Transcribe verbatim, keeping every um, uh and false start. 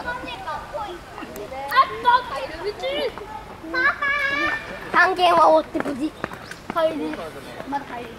探検は終わって無事帰れる。まだ帰れる。